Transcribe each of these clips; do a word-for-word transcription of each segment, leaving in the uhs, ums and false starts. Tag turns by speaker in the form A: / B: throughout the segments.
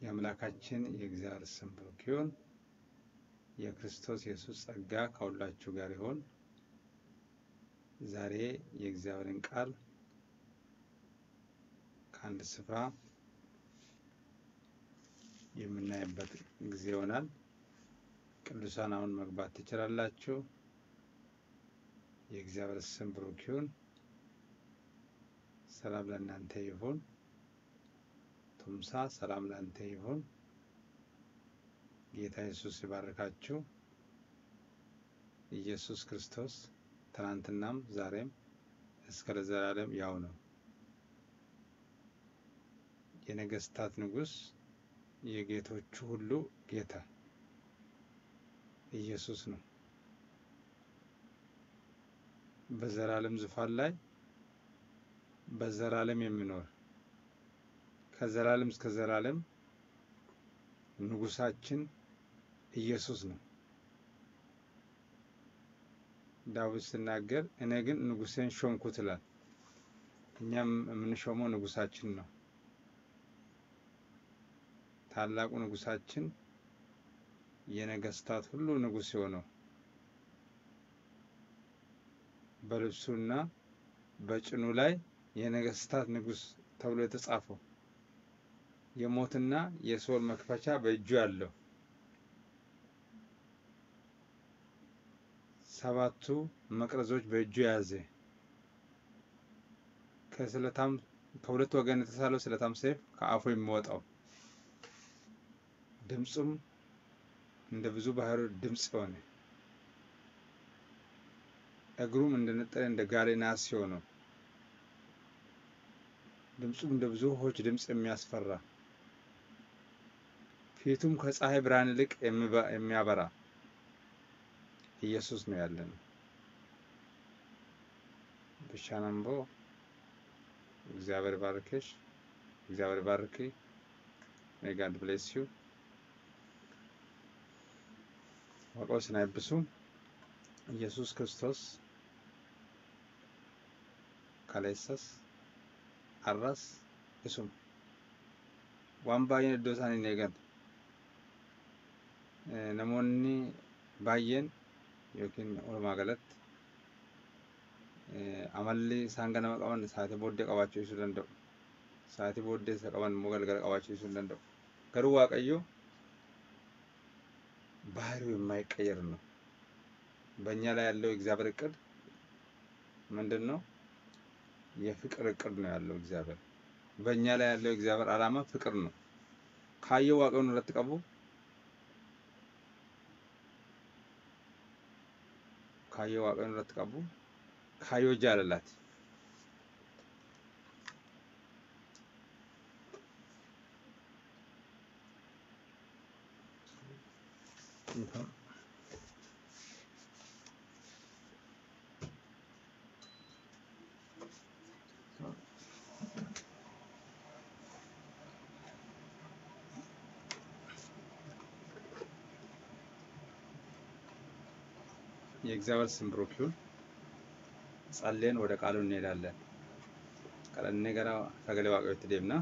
A: የአምላካችን የእግዚአብሔር ስም ብሩክ ይሁን። የክርስቶስ ኢየሱስ ጸጋ ከሁላችሁ ጋር ይሁን። ዛሬ የእግዚአብሔርን ቃል ከአንድ ስፍራ የምናይበት ጊዜ ይሆናል። ቅዱሳን አሁን መግባት ትችላላችሁ። የእግዚአብሔር ስም ብሩክ ይሁን። ሰላም ለእናንተ ይሁን። ቱምሳ ሰላም ለእናንተ ይሁን። ጌታ ኢየሱስ ይባርካችሁ። ኢየሱስ ክርስቶስ ትናንትናም ዛሬም እስከ ለዘላለም ያው ነው። የነገስታት ንጉስ የጌቶቹ ሁሉ ጌታ ኢየሱስ ነው። በዘላለም ዙፋን ላይ በዘላለም የሚኖር ከዘላለም እስከ ዘላለም ንጉሳችን ኢየሱስ ነው። ዳዊት ሲናገር እኔ ግን ንጉሴን ሾምኩት ይላል። እኛም የምንሾመው ንጉሳችን ነው። ታላቁ ንጉሳችን የነገስታት ሁሉ ንጉስ የሆነው በልብሱና በጭኑ ላይ የነገስታት ንጉስ ተብሎ የተጻፈው የሞትና የሲኦል መክፈቻ በእጁ ያለው ሰባቱ መቅረዞች በእጁ ያዘ ከስለታም ከሁለት ወገን የተሳለው ስለታም ሰይፍ ከአፉ የሚወጣው ድምጹም እንደ ብዙ ባህር ድምጽ ሆነ እግሩም እንደ ነጠረ እንደ ጋለ ናስ ሆነ ድምጹም እንደ ብዙ ውኆች ድምጽ የሚያስፈራ ፊቱም ከፀሐይ ብርሃን ይልቅ የሚያበራ ኢየሱስ ነው ያለን። በሻናምቦ እግዚአብሔር ባርክሽ። እግዚአብሔር ባርክ። May God bless you. ወቆስ ናይብሱ ኢየሱስ ክርስቶስ ካለሰስ አራስ እሱም ዋምባየን ዶሳኒ ነገን namoonni baay'een yookiin walumaa galatti amalli isaan ganama qaban sa'aatii booddee qabaachuu isuu danda'u. Sa'aatii booddee isa qaban immoo galgala qabaachuu isuu danda'u. Garuu Waaqayyo ባህሪው የማይቀየር ነው። በእኛ ላይ ያለው እግዚአብሔር እቅድ ምንድነው? የፍቅር እቅድ ነው ያለው እግዚአብሔር። በእኛ ላይ ያለው እግዚአብሔር ዓላማ ፍቅር ነው። ካየው ዋቀውን ለተቀቡ ካየው ዋቀውን ለተቀቡ ካየው ጃለላት የእግዚአብሔር ስም ብሩክ ይሁን። ጸልየን ወደ ቃሉ እንሄዳለን። ቃልነ ገራ ሰገለ ዋቀው ትደምና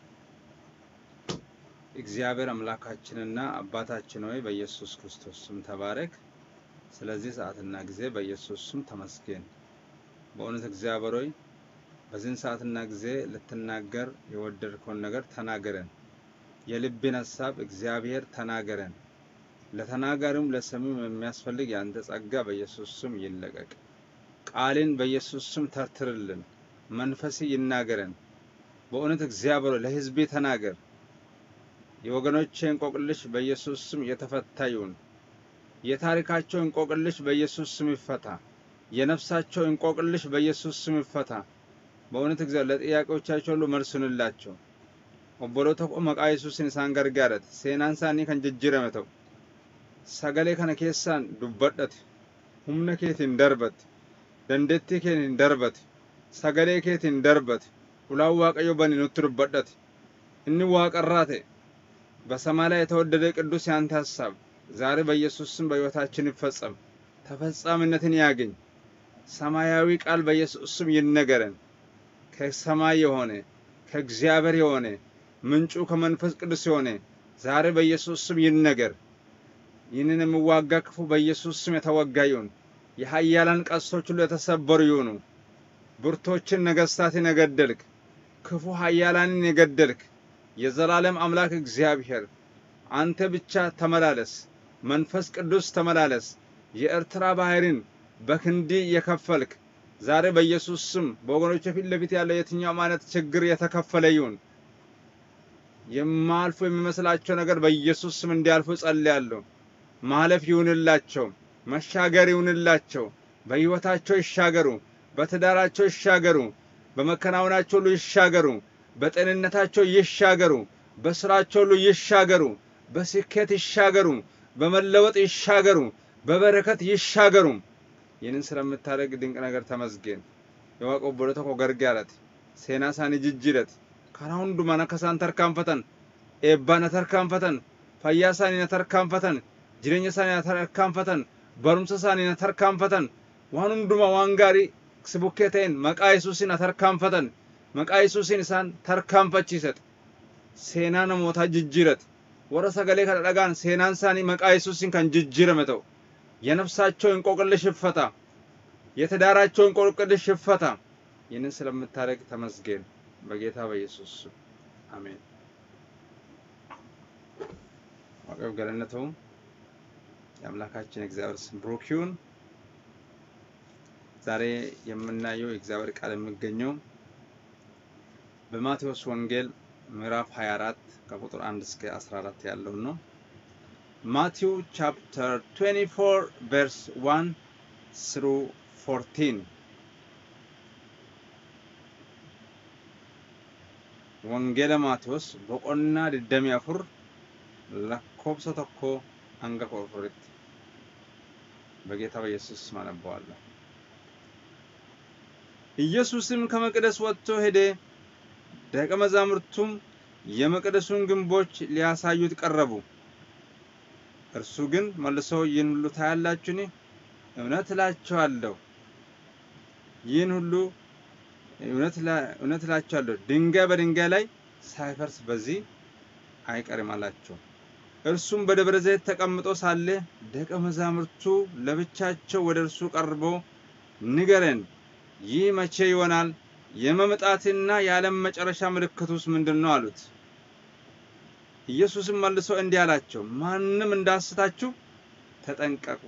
A: እግዚአብሔር አምላካችንና አባታችን ሆይ በኢየሱስ ክርስቶስ ስም ተባረክ። ስለዚህ ሰዓትና ጊዜ በኢየሱስ ስም ተመስገን። በእውነት እግዚአብሔር ሆይ በዚህ ሰዓትና ጊዜ ልትናገር የወደድከውን ነገር ተናገረን። የልብን ሐሳብ እግዚአብሔር ተናገረን። ለተናጋሪም ለሰሚም የሚያስፈልግ ያንተ ጸጋ በኢየሱስ ስም ይለቀቅ። ቃልን በኢየሱስ ስም ተርትርልን። መንፈስ ይናገረን። በእውነት እግዚአብሔር ለሕዝብ ተናገር። የወገኖቼን እንቆቅልሽ በኢየሱስ ስም የተፈታ ይሁን። የታሪካቸው እንቆቅልሽ በኢየሱስ ስም ይፈታ። የነፍሳቸው እንቆቅልሽ በኢየሱስ ስም ይፈታ። በእውነት እግዚአብሔር ለጥያቄዎቻቸው ሁሉ መልሱንላቸው። ኦቦሎተቆ መቃ ኢየሱስን ሳንገርጋረት ሴናንሳኒ ከንጅጅረመተው ሰገሌ ከነ ኬሳን ዱበደት ሁምነ ኬቲን ደርበት ደንደቲ ኬቲን ደርበት ሰገሌ ኬቲን ደርበት ኡላው ዋቀዮ በኒ ኑት ዱበደት እኒ ዋቀራቴ በሰማይ ላይ የተወደደ ቅዱስ ያንተ ሐሳብ ዛሬ በኢየሱስ ስም በሕይወታችን ይፈጸም። ተፈጻሚነትን ያገኝ። ሰማያዊ ቃል በኢየሱስ ስም ይነገረን። ከሰማይ የሆነ ከእግዚአብሔር የሆነ ምንጩ ከመንፈስ ቅዱስ ሲሆን ዛሬ በኢየሱስ ስም ይነገር። ይህንን የሚዋጋ ክፉ በኢየሱስ ስም የተወጋ ይሁን። የኃያላን ቀስቶች ሁሉ የተሰበሩ ይሁኑ። ብርቶችን ነገስታትን የገደልክ ክፉ ኃያላንን የገደልክ የዘላለም አምላክ እግዚአብሔር አንተ ብቻ ተመላለስ። መንፈስ ቅዱስ ተመላለስ። የኤርትራ ባህርን በክንዲ የከፈልክ ዛሬ በኢየሱስ ስም በወገኖች ፊት ለፊት ያለው የትኛው ማለት ችግር የተከፈለ ይሁን። የማልፎ የሚመስላቸው ነገር በኢየሱስ ስም እንዲያልፉ ጸልያለሁ። ማለፍ ይሁንላቸው፣ መሻገር ይሁንላቸው። በህይወታቸው ይሻገሩ፣ በትዳራቸው ይሻገሩ፣ በመከናወናቸው ሁሉ ይሻገሩ፣ በጤንነታቸው ይሻገሩ፣ በስራቸው ሁሉ ይሻገሩ፣ በስኬት ይሻገሩ፣ በመለወጥ ይሻገሩ፣ በበረከት ይሻገሩ። ይህንን ስለምታደርግ ድንቅ ነገር ተመስገን። የዋቆ ቦለተኮ ገርጋረት ሴናሳኒ ጅጅረት ካራውንዱ ማናከሳን ተርካንፈተን ኤባነ ተርካንፈተን ፈያሳኒ ተርካንፈተን ጅሬኛሳኒ ተርካንፈተን በሩምሰሳኒ ተርካንፈተን ዋኑንዱማ ዋንጋሪ ስቡኬቴን መቃ ኢየሱስን ተርካንፈተን መቃ ኢየሱስን ሳን ተርካንፈቺሰት ሴና ነሞታ ጅጅረት ወረሰ ገሌ ከደጋን ሴናንሳኒ መቃ ኢየሱስን ካን ጅጅረመተው የነፍሳቸው እንቆቅልሽ ይፈታ፣ የተዳራቸው እንቆቅልሽ ይፈታ። ይህንን ስለምታደርግ ተመስገን በጌታ በኢየሱስ ስም አሜን። ወቀብ ገለነተው የአምላካችን እግዚአብሔር ስም ብሩክ ይሁን። ዛሬ የምናየው የእግዚአብሔር ቃል የሚገኘው በማቴዎስ ወንጌል ምዕራፍ ሃያ አራት ከቁጥር አንድ እስከ አስራ አራት ያለው ነው። Matthew chapter twenty-four verse one through fourteen. ወንጌለ ማቴዎስ በቆና ድደም ያፍር ለኮብሰ ተኮ አንገ ኮርፎሪት በጌታ በኢየሱስ ማነባዋለሁ። ኢየሱስም ከመቅደስ ወጥቶ ሄደ። ደቀ መዛሙርቱም የመቅደሱን ግንቦች ሊያሳዩት ቀረቡ። እርሱ ግን መልሶ ይህን ሁሉ ታያላችሁኒ? እውነት እላችኋለሁ ይህን ሁሉ እውነት እውነት እላችኋለሁ ድንጋይ በድንጋይ ላይ ሳይፈርስ በዚህ አይቀርም አላቸው። እርሱም በደብረ ዘይት ተቀምጦ ሳለ ደቀ መዛሙርቱ ለብቻቸው ወደ እርሱ ቀርበው ንገረን፣ ይህ መቼ ይሆናል? የመምጣትና የዓለም መጨረሻ ምልክቱስ ምንድነው? አሉት። ኢየሱስም መልሶ እንዲህ አላቸው፣ ማንንም እንዳስታችሁ ተጠንቀቁ።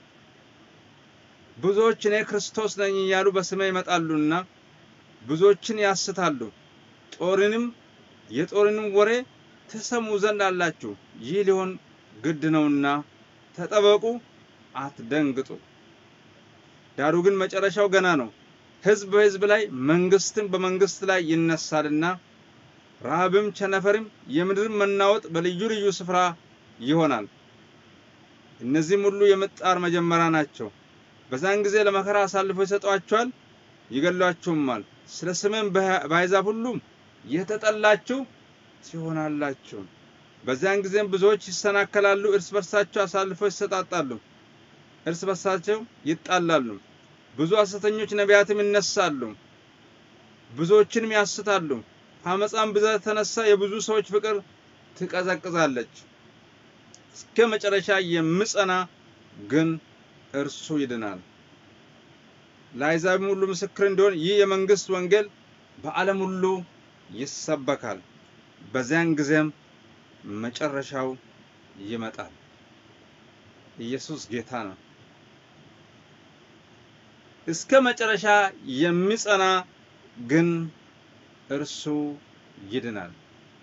A: ብዙዎች እኔ ክርስቶስ ነኝ እያሉ በስሜ ይመጣሉና ብዙዎችን ያስታሉ። ጦርንም የጦርንም ወሬ ተሰሙ ዘንድ አላችሁ። ይህ ሊሆን ግድ ነውና ተጠበቁ፣ አትደንግጡ። ዳሩ ግን መጨረሻው ገና ነው። ሕዝብ በሕዝብ ላይ መንግስትም በመንግስት ላይ ይነሳልና ረሃብም ቸነፈርም የምድርም መናወጥ በልዩ ልዩ ስፍራ ይሆናል። እነዚህም ሁሉ የምጣር መጀመሪያ ናቸው። በዛን ጊዜ ለመከራ አሳልፈው ይሰጧቸዋል፣ ይገሏችሁማል። ስለ ስሜም በአሕዛብ ሁሉ የተጠላችሁ ትሆናላችሁ። በዛን ጊዜም ብዙዎች ይሰናከላሉ፣ እርስ በርሳቸው አሳልፈው ይሰጣጣሉ፣ እርስ በርሳቸው ይጣላሉ። ብዙ ሐሰተኞች ነቢያትም ይነሳሉ፣ ብዙዎችንም ያስታሉ። ከአመፃም ብዛት የተነሳ የብዙ ሰዎች ፍቅር ትቀዘቅዛለች። እስከ መጨረሻ የሚጸና ግን እርሱ ይድናል። ለአሕዛብም ሁሉ ምስክር እንዲሆን ይህ የመንግስት ወንጌል በዓለም ሁሉ ይሰበካል። በዚያን ጊዜም መጨረሻው ይመጣል። ኢየሱስ ጌታ ነው። እስከ መጨረሻ የሚጸና ግን እርሱ ይድናል።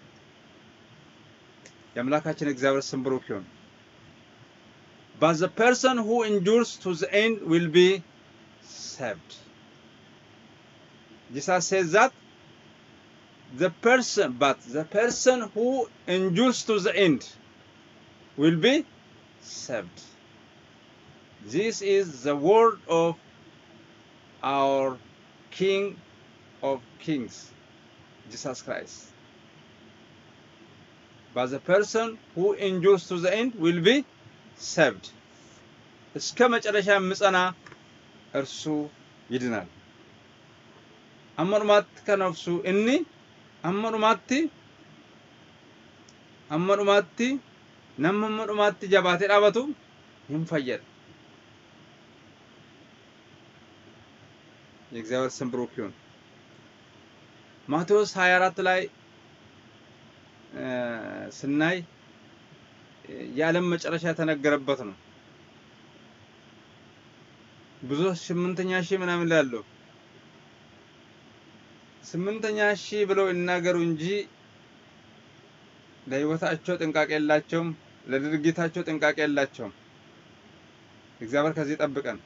A: የአምላካችን እግዚአብሔር ስም ብሩክ ይሁን። But the person who endures to the end will be saved. Jesus says that the person, but the person who endures to the end will be saved. This is the word of our King of Kings, Jesus Christ. But the person who endures to the end will be saved. እስከ መጨረሻ የሚጸና እርሱ ይድናል። አመኑማት ከነፍሱ እኒ አመኑማት አመኑማቲ ነመመኑማቲ ጀባቴ ዳበቱ ይንፈየድ የእግዚአብሔር ስም ብሩክ ይሁን። ማቴዎስ ሃያ አራት ላይ ስናይ የዓለም መጨረሻ የተነገረበት ነው። ብዙ ስምንተኛ ሺህ ምናምን ላይ አለው ስምንተኛ ሺህ ብለው ይናገሩ እንጂ ለህይወታቸው ጥንቃቄ የላቸውም፣ ለድርጊታቸው ጥንቃቄ የላቸውም። እግዚአብሔር ከዚህ ይጠብቀን።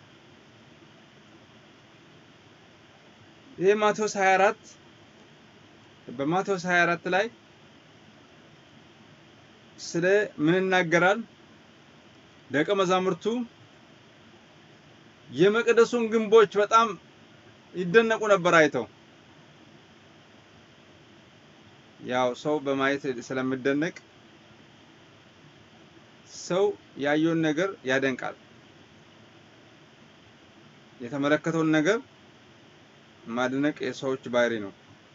A: ይሄ ማቴዎስ ሃያ አራት በማቴዎስ ሃያ አራት ላይ ስለ ምን ይናገራል? ደቀ መዛሙርቱ የመቅደሱን ግንቦች በጣም ይደነቁ ነበር አይተው። ያው ሰው በማየት ስለሚደነቅ ሰው ያየውን ነገር ያደንቃል። የተመለከተውን ነገር ማድነቅ የሰዎች ባህሪ ነው።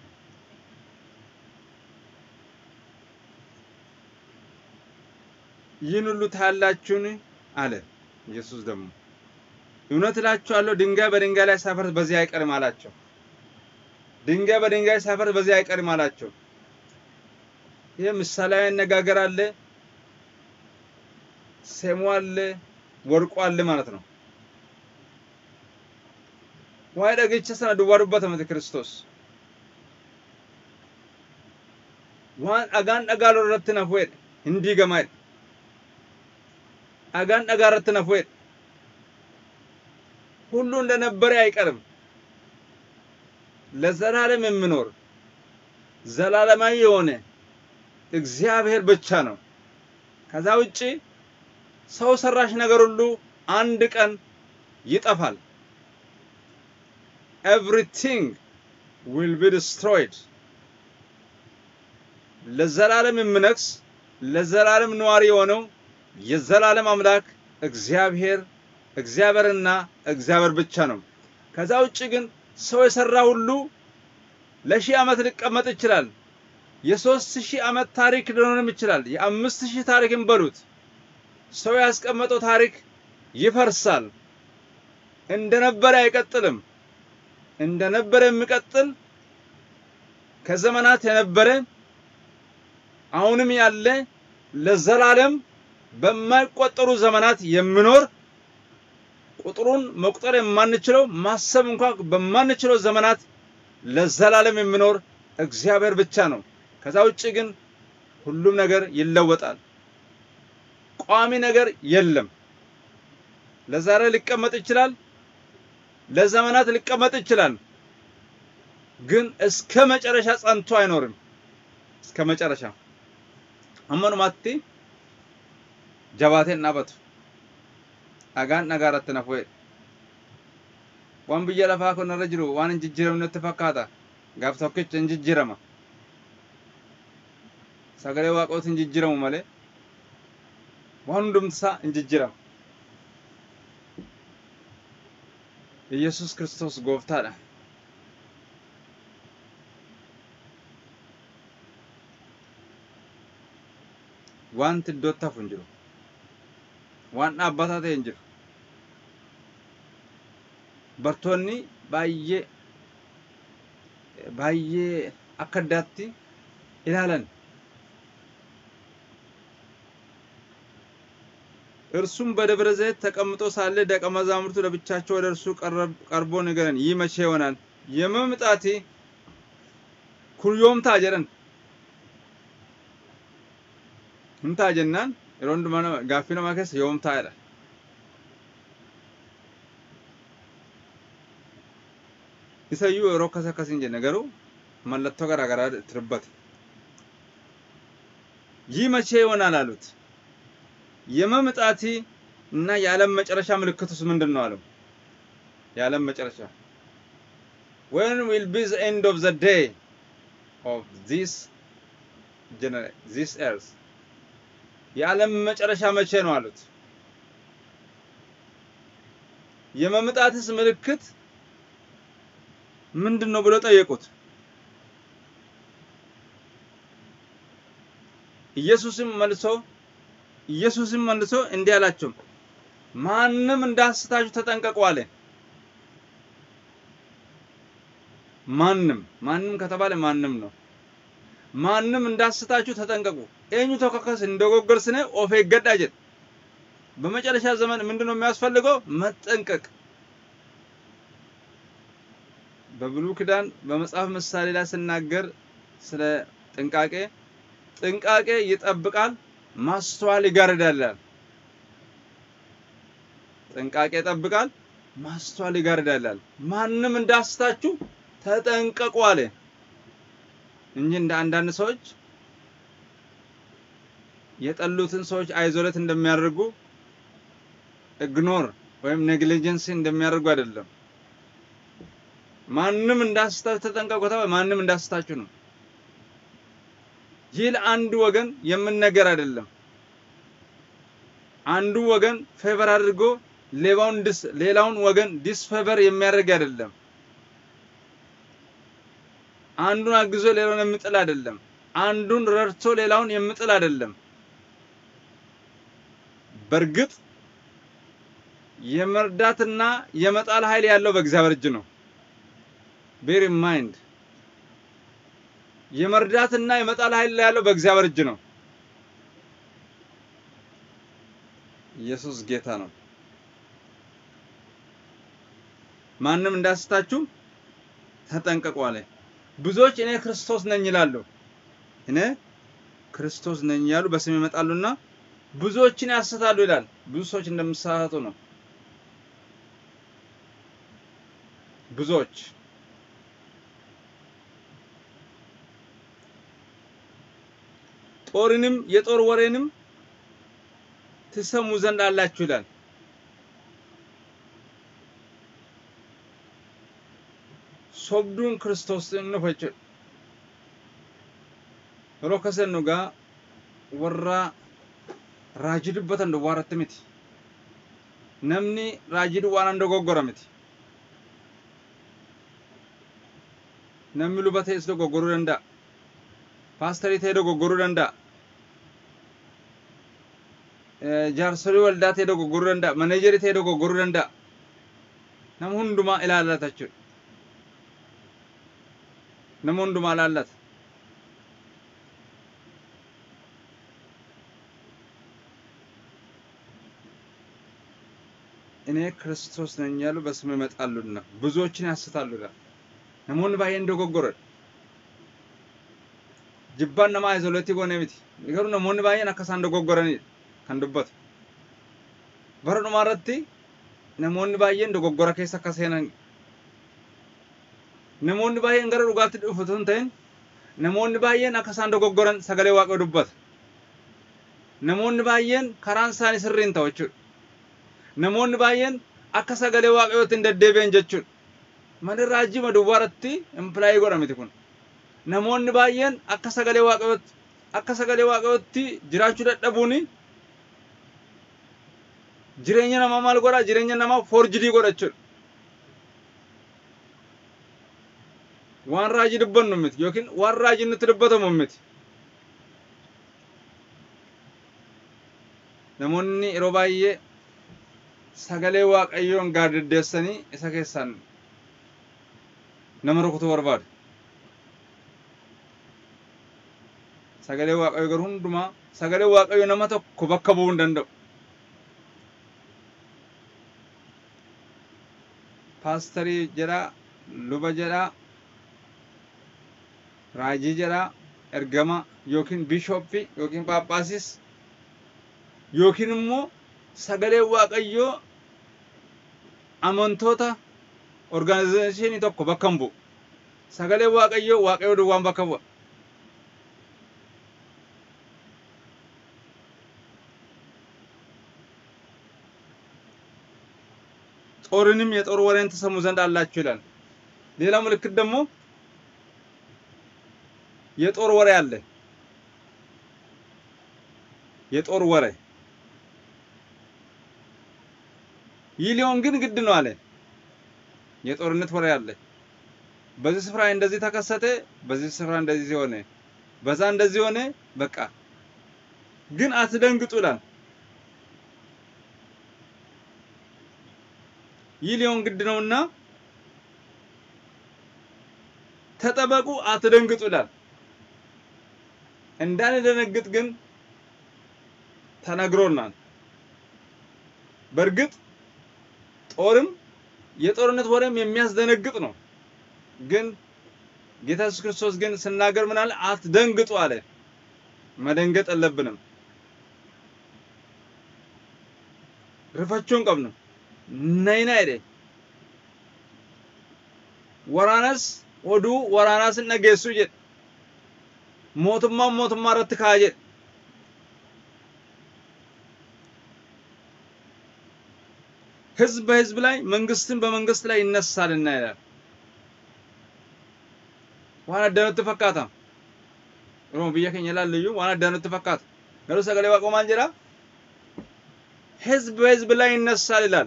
A: ይህን ሁሉ ታያላችሁን አለ ኢየሱስ። ደግሞ እውነት እላችኋለሁ ድንጋይ በድንጋይ ላይ ሳይፈርስ በዚህ አይቀርም አላቸው። ድንጋይ በድንጋይ ሳይፈርስ በዚህ አይቀርም አላቸው። ይሄ ምሳሌያዊ አነጋገር አለ፣ ሰሙ አለ፣ ወርቁ አለ ማለት ነው። ዋይ ደገች ሰና ዱባሩበት ማለት ክርስቶስ ዋን አጋን አጋሎ ረተና ፎይ እንዲ ገማይ አጋን አጋረተና ፎይ ሁሉ እንደነበረ አይቀርም። ለዘላለም የሚኖር ዘላለማዊ የሆነ እግዚአብሔር ብቻ ነው። ከዛ ውጪ ሰው ሰራሽ ነገር ሁሉ አንድ ቀን ይጠፋል። Everything will be destroyed. ለዘላለም የሚነግስ ለዘላለም ነዋሪ የሆነው የዘላለም አምላክ እግዚአብሔር እግዚአብሔርና እግዚአብሔር ብቻ ነው። ከዛ ውጪ ግን ሰው የሰራ ሁሉ ለሺህ ዓመት ሊቀመጥ ይችላል። የሶስት ሺህ ዓመት ታሪክ ሊሆንም ይችላል። የአምስት ሺህ ታሪክን በሉት ሰው ያስቀመጠው ታሪክ ይፈርሳል። እንደነበረ አይቀጥልም። እንደነበረ የሚቀጥል ከዘመናት የነበረ አሁንም ያለ ለዘላለም በማይቆጠሩ ዘመናት የሚኖር ቁጥሩን መቁጠር የማንችለው ማሰብ እንኳን በማንችለው ዘመናት ለዘላለም የሚኖር እግዚአብሔር ብቻ ነው። ከዛ ውጪ ግን ሁሉም ነገር ይለወጣል። ቋሚ ነገር የለም። ለዛሬ ሊቀመጥ ይችላል፣ ለዘመናት ሊቀመጥ ይችላል፣ ግን እስከ መጨረሻ ጸንቶ አይኖርም። እስከ መጨረሻ አመኑ ማቲ ጀባቴና በቱ አጋን ነጋራት ነፎይ ዋን ብየ ለፋ ኮነ ረጅሩ ዋን እንጅጅረምነት ተፈካታ ጋፍ ተከች እንጅጅረማ ሰገሌ ዋቆት እንጅጅረሙ ማለ ዋን ዱምሳ እንጅጅረም ኢየሱስ ክርስቶስ ጎፍታዳ ዋንት ዶታ ፍንጅሩ ዋን አባታቴ እንጅሩ በርቶኒ ባየ ባየ አከዳቲ ኢላለን እርሱም በደብረ ዘይት ተቀምጦ ሳለ ደቀ መዛሙርቱ ለብቻቸው ወደ እርሱ ቀርቦ ነገረን ይህ መቼ ይሆናል የመምጣቴ ኩልዮም ታጀረን እንታጀናን ሮንድ ማና ጋፊና ማከስ ዮም ታይራ ኢሳዩ ሮከሰ ከሲንጀ ነገሩ መለቶ ገራገራ ትርበት ይህ መቼ ይሆናል አሉት። የመምጣቴ እና የዓለም መጨረሻ ምልክቱስ ምንድነው አለው። የዓለም መጨረሻ when will be the end of the day of this generation this earth የዓለም መጨረሻ መቼ ነው አሉት። የመምጣትስ ምልክት ምንድነው ብለው ጠየቁት። ኢየሱስም መልሶ ኢየሱስም መልሶ እንዲህ አላቸው ማንንም እንዳስታችሁ ተጠንቀቁ አለ ማንንም ማንንም ከተባለ ማንንም ነው ማንንም እንዳስታችሁ ተጠንቀቁ ኤኙ ተከከስ እንደጎገርስነ ኦፌ ገዳጀ በመጨረሻ ዘመን ምንድነው የሚያስፈልገው መጠንቀቅ በብሉይ ኪዳን በመጽሐፍ ምሳሌ ላይ ሲናገር ስለ ጥንቃቄ ጥንቃቄ ይጠብቃል ማስተዋል ይጋርዳል ጥንቃቄ ይጠብቃል ማስተዋል ይጋርዳል ማንንም እንዳስታችሁ ተጠንቀቁ አለ እንጂ እንደ አንዳንድ ሰዎች የጠሉትን ሰዎች አይዞለት እንደሚያደርጉ ኢግኖር ወይም ኔግሊጀንስ እንደሚያደርጉ አይደለም ማንንም እንዳስታችሁ ተጠንቀቁ ተባለ ማንንም እንዳስታችሁ ነው ይል አንድ ወገን የምንነገር አይደለም አንዱ ወገን ፌቨር አድርጎ ሌላውን ዲስ ሌላውን ወገን ዲስፌቨር የሚያደርግ አይደለም አንዱን አግዞ ሌላውን የሚጥል አይደለም አንዱን ረድቶ ሌላውን የሚጥል አይደለም በርግጥ የመርዳትና የመጣል ኃይል ያለው በእግዚአብሔር እጅ ነው bear in mind የመርዳትና የመጣል ኃይል ያለው በእግዚአብሔር እጅ ነው ኢየሱስ ጌታ ነው ማንንም እንዳስታችሁ ተጠንቀቁ አለ ብዙዎች እኔ ክርስቶስ ነኝ ይላሉ እኔ ክርስቶስ ነኝ ያሉ በስም ይመጣሉና ብዙዎችን ያሰታሉ ይላል ብዙ ሰዎች እንደምሳሳቱ ነው ብዙዎች ጦርንም የጦር ወሬንም ትሰሙ ዘንድ አላችሁ ይላል ሶብዱን ክርስቶስን ነፈጭ ሮከሰኑጋ ወራ ራጅድበት እንደ ዋራተምቲ ነምኒ ራጅድ ዋና እንደጎጎረምቲ ነምሉ በተይስ ደጎጎሩ ደንዳ ፓስተር ይተይ ደጎጎሩ ደንዳ ጃርሰሪ ወልዳት ሄዶ ጎጎሩ ደንዳ ማኔጀር ሄዶ ጎጎሩ ደንዳ ነም ሁንዱማ ኢላላታችሁ ነም ሁንዱማ ላላት እኔ ክርስቶስ ነኝ ያሉ በስም ይመጣሉና ብዙዎችን ያስታሉና ነሙን ባይ እንደጎጎረ ጅባን ነማ አይዞለቲ ጎነሚቲ ይገሩ ነሙን ባይን አከሳ እንደጎጎረኒ kandubat barno maratti namonni baay'een dogoggora keessa akka seenan namonni baay'een gara dhugaatti dhufuun ta'in namonni baay'een akka isaan dogoggoran sagalee Waaqayyoo dubbata namonni baay'een karaan isaanii sirriin ta'u jechuudha namonni baay'een akka sagalee Waaqayyootti hin deddeebi'an jechuudha mani raajii madubaratti imply godhamiti kun namonni baay'een akka sagalee Waaqayyootti akka sagalee Waaqayyootti jiraachuu dadhabuuni jireenya nama maal godha jireenya nama forjidi godhachuudha waan raajii dubbannu miti yookiin waan raajii nutti dubbatamu miti namoonni yeroo baay'ee sagalee Waaqayyoon gaaddeessanii isa keessaan nama rukutuu barbaadu sagalee Waaqayyoo garuu hundumaa sagalee Waaqayyoo nama tokko bakka bu'uu hin danda'u Pastari jira luba jira raajii jira ergama yookiin bishoppi yookiin paapaasis yookiin immoo sagalee Waaqayyoo amantoota organizationii tokko bakka bu'u sagalee Waaqayyoo Waaqayyoo duwwaan bakka bu'a ጦርንም የጦር ወሬን ተሰሙ ዘንድ አላችሁ ይላል ሌላ ምልክት ደግሞ የጦር ወሬ አለ የጦር ወሬ ይሊዮን ግን ግድ ነው አለ የጦርነት ወሬ አለ በዚህ ስፍራ እንደዚህ ተከሰተ በዚህ ስፍራ እንደዚህ ሆነ በዛ እንደዚህ ሆነ በቃ ግን አትደንግጡ ይላል። ይሊዮን ግድ ነውና ተጠበቁ አትደንግጡ ይላል። እንዳንደነግጥ ግን ተነግሮናል። በርግጥ ጦርም የጦርነት ወሬም የሚያስደነግጥ ነው። ግን ጌታ ኢየሱስ ክርስቶስ ግን ሲናገር ምን አለ? አትደንግጡ አለ። መደንገጥ የለብንም። ርፋቸውን ቀብኑ ነይና አይደ ወራናስ ወዱ ወራናስ ነገሱ ጀ ሞትማ ሞትማ ረት ካጀ ህዝብ በህዝብ ላይ መንግስትን በመንግስት ላይ ይነሳልና ይላል። ዋና ደነት ተፈካታ ሮም በየከኝ ይላልዩ ዋና ደነት ተፈካታ ገሩ ሰገለ ባቆማን ጀራ ህዝብ በህዝብ ላይ ይነሳል ይላል።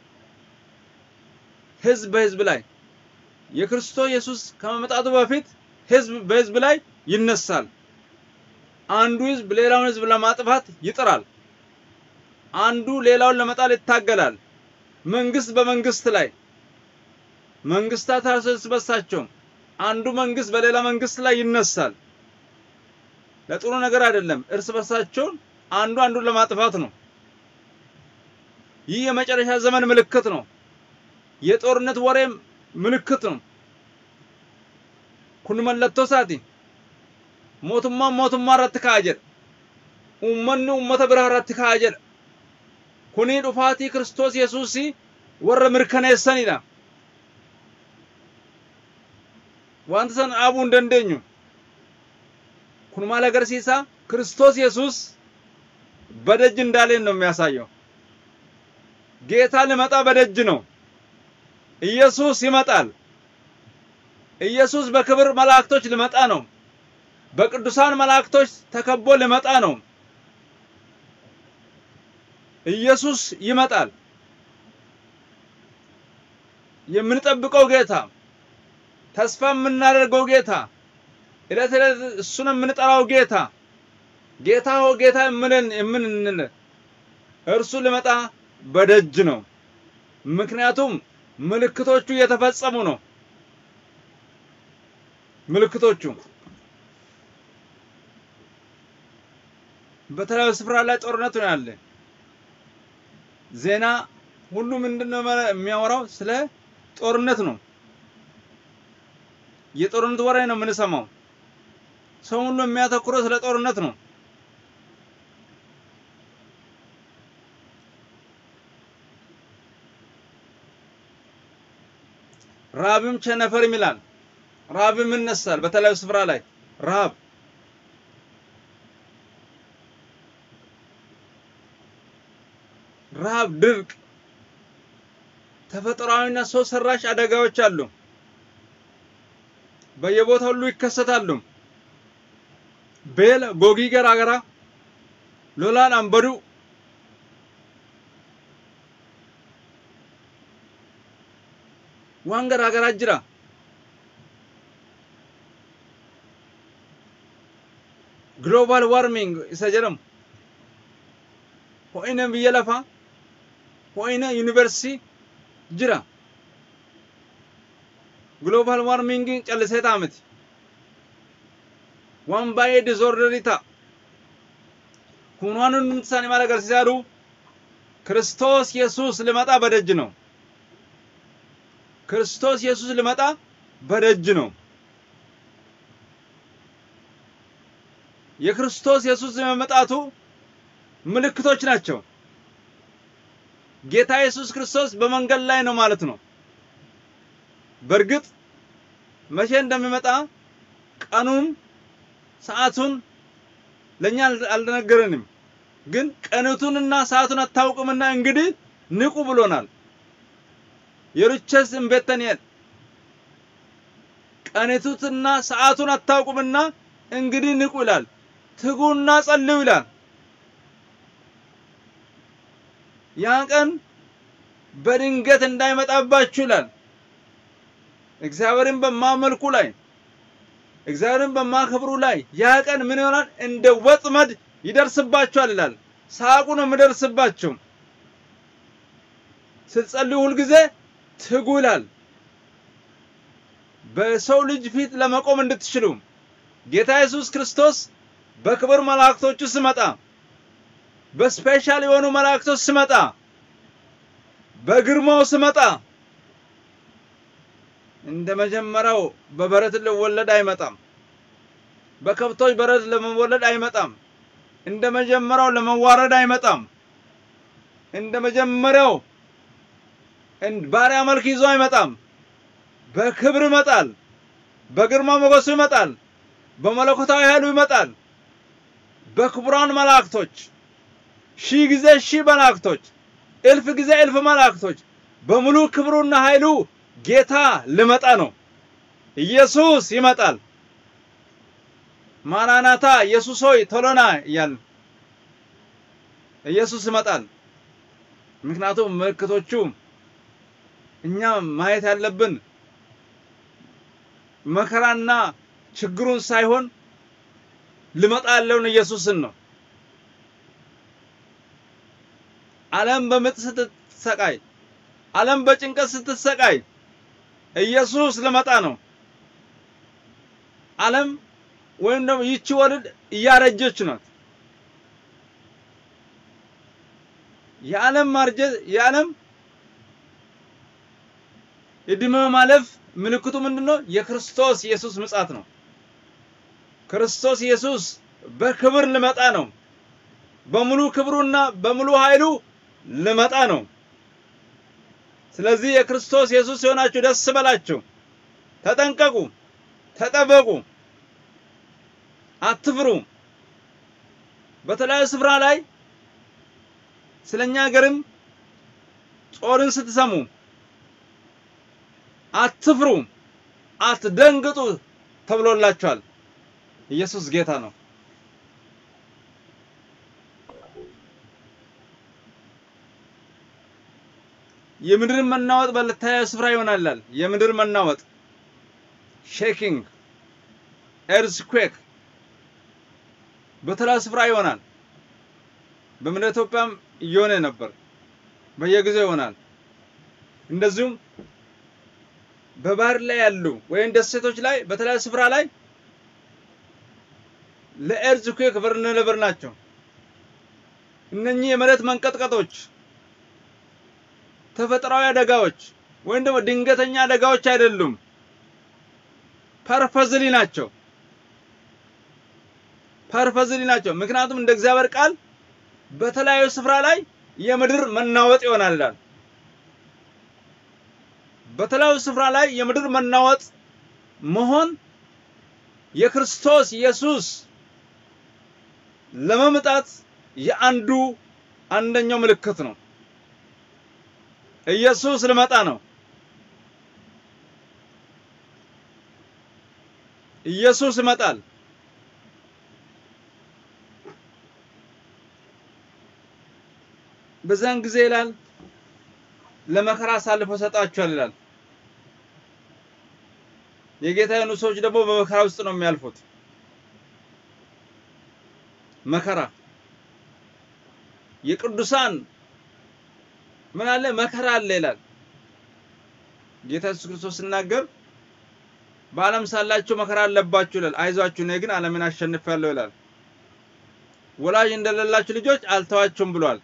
A: ህዝብ በህዝብ ላይ የክርስቶስ ኢየሱስ ከመምጣቱ በፊት ህዝብ በህዝብ ላይ ይነሳል። አንዱ ህዝብ ሌላውን ህዝብ ለማጥፋት ይጥራል። አንዱ ሌላውን ለመጣል ይታገላል። መንግስት በመንግስት ላይ መንግስታት እርስ በርሳቸው አንዱ መንግስት በሌላ መንግስት ላይ ይነሳል። ለጥሩ ነገር አይደለም። እርስ በርሳቸው አንዱ አንዱን ለማጥፋት ነው። ይህ የመጨረሻ ዘመን ምልክት ነው። የጦርነት ወሬ ምልክት ነው። ኩን መለቶ ሳቲ ሞቱማ ሞቱማ ረት ካጀር ኡመኑ ኡመተ ብራ ረት ካጀር ኩኒ ዱፋቲ ክርስቶስ ኢየሱስ ወረ ምርከነሰኒዳ ዋንተሰን አቡ እንደንደኙ ኩን ማለገርሲሳ ክርስቶስ ኢየሱስ በደጅ እንዳለን ነው የሚያሳየው። ጌታ ለመጣ በደጅ ነው። ኢየሱስ ይመጣል። ኢየሱስ በክብር መላእክቶች ሊመጣ ነው። በቅዱሳን መላእክቶች ተከቦ ሊመጣ ነው። ኢየሱስ ይመጣል። የምንጠብቀው ጌታ ተስፋ የምናደርገው ጌታ እለት እለት እሱን የምንጠራው ጌታ ጌታ ሆ ጌታ የምንን የምንንል እርሱ ሊመጣ በደጅ ነው። ምክንያቱም ምልክቶቹ የተፈጸሙ ነው። ምልክቶቹ በተለያዩ ስፍራ ላይ ጦርነት ነው ያለ። ዜና ሁሉ ምንድነው የሚያወራው? ስለ ጦርነት ነው። የጦርነት ወሬ ነው የምንሰማው። ሰው ሁሉ የሚያተኩረው ስለ ጦርነት ነው። ራብም ቸነፈርም ይላል። ራብም ይነሳል በተለያዩ ስፍራ ላይ ራብ ራብ ድርቅ ተፈጥሯዊና ሰው ሰራሽ አደጋዎች አሉ። በየቦታው ሁሉ ይከሰታሉ። ቤል ጎጊ ገራገራ ሎላን አንበዱ ዋን ገራገራ ጅራ ግሎባል ዋርሚንግ ይሰጀረም ሆይነ በየለፋ ሆይነ ዩኒቨርሲቲ ጅራ ግሎባል ዋርሚንግ ጨልሰታ አመት ዋን ባይ ዲዞርደሪታ ኩኗኑን ምትሳኔ ማለገር ሲያሩ ክርስቶስ ኢየሱስ ሊመጣ በደጅ ነው። ክርስቶስ ኢየሱስ ሊመጣ በደጅ ነው። የክርስቶስ ኢየሱስ መምጣቱ ምልክቶች ናቸው። ጌታ ኢየሱስ ክርስቶስ በመንገድ ላይ ነው ማለት ነው። በርግጥ መቼ እንደሚመጣ ቀኑን ሰዓቱን ለኛ አልነገረንም። ግን ቀኑቱንና ሰዓቱን አታውቁምና እንግዲህ ንቁ ብሎናል። የሩቸስ እንበተንየል ቀኑቱንና ሰዓቱን አታውቁምና እንግዲህ ንቁ ይላል። ትጉና ጸልዩ ይላል። ያ ቀን በድንገት እንዳይመጣባችሁ ይላል። እግዚአብሔርን በማመልኩ ላይ እግዚአብሔርን በማከብሩ ላይ ያ ቀን ምን ይሆናል? እንደ ወጥመድ ይደርስባችኋል ይላል ሳቁ ነው የሚደርስባችሁ ስትጸልዩ ሁሉ ጊዜ ትጉ ይላል በሰው ልጅ ፊት ለመቆም እንድትችሉ ጌታ ኢየሱስ ክርስቶስ በክብር መላእክቶቹ ሲመጣ በስፔሻል የሆኑ መላእክቶች ሲመጣ በግርማው ሲመጣ እንደመጀመሪያው በበረት ለወለድ አይመጣም በከብቶች በረት ለመወለድ አይመጣም እንደመጀመሪያው ለመዋረድ አይመጣም እንደመጀመሪያው እንደ ባሪያ መልክ ይዞ አይመጣም በክብር ይመጣል በግርማ ሞገሱ ይመጣል በመለኮታዊ ኃይሉ ይመጣል በክብራን መላእክቶች ሺ ጊዜ ሺ መላእክቶች እልፍ ጊዜ እልፍ መላእክቶች በሙሉ ክብሩና ኃይሉ ጌታ ለመጣ ነው ኢየሱስ ይመጣል ማራናታ ኢየሱስ ሆይ ቶሎና ይላል ኢየሱስ ይመጣል ምክንያቱም ምልክቶቹ እኛ ማየት ያለብን መከራና ችግሩን ሳይሆን ለመጣ ያለውን ኢየሱስን ነው ዓለም በምጥ ስትሰቃይ ዓለም በጭንቀት ስትሰቃይ ኢየሱስ ለመጣ ነው ዓለም ወይም ደግሞ ይቺ ወልድ ያረጀች ናት የዓለም ማርጀ የዓለም እድሜ ማለፍ ምልክቱ ምንድነው የክርስቶስ ኢየሱስ ምጽአት ነው ክርስቶስ ኢየሱስ በክብር ለመጣ ነው በሙሉ ክብሩና በሙሉ ኃይሉ ለመጣ ነው ስለዚህ የክርስቶስ ኢየሱስ ሆናችሁ ደስ በላችሁ ተጠንቀቁ ተጠበቁ አትፍሩ በተለያየ ስፍራ ላይ ስለኛ ሀገርም ጾርን ስትሰሙ አትፍሩ አትደንግጡ ተብሎላችኋል ኢየሱስ ጌታ ነው የምድር መናወጥ በለታየ ስፍራ ይሆናል የምድር መናወጥ shaking earthquake በተለያየ ስፍራ ይሆናል በምድር ኢትዮጵያም ይሆነ ነበር በየጊዜው ይሆናል እንደዚሁም በባህር ላይ ያሉ ወይም ደሴቶች ላይ በተለያየ ስፍራ ላይ ለኤርዝኩዌክ vulnerable ናቸው እነኚህ የመሬት መንቀጥቀጦች ተፈጥሯዊ አደጋዎች ወይም ደግሞ ድንገተኛ አደጋዎች አይደሉም ፐርፐዝሊ ናቸው ፐርፐዝሊ ናቸው ምክንያቱም እንደ እግዚአብሔር ቃል በተለያዩ ስፍራ ላይ የምድር መናወጥ ይሆናል ይላል በተለያዩ ስፍራ ላይ የምድር መናወጥ መሆን የክርስቶስ ኢየሱስ ለመምጣት የአንዱ አንደኛው ምልክት ነው ኢየሱስ ለመጣ ነው ኢየሱስ ይመጣል በዛን ጊዜ ይላል ለመከራ አሳልፎ ሰጣቸዋል ይላል የጌታዬን ሰዎች ደግሞ በመከራ ውስጥ ነው የሚያልፉት መከራ የቅዱሳን ምን አለ መከራ አለ ይላል ጌታ ኢየሱስ ክርስቶስ ሲናገር በዓለም ሳላችሁ መከራ አለባችሁ ይላል አይዟችሁ እኔ ግን ዓለምን አሸንፋለሁ ይላል ወላጅ እንደሌላችሁ ልጆች አልተዋችሁም ብሏል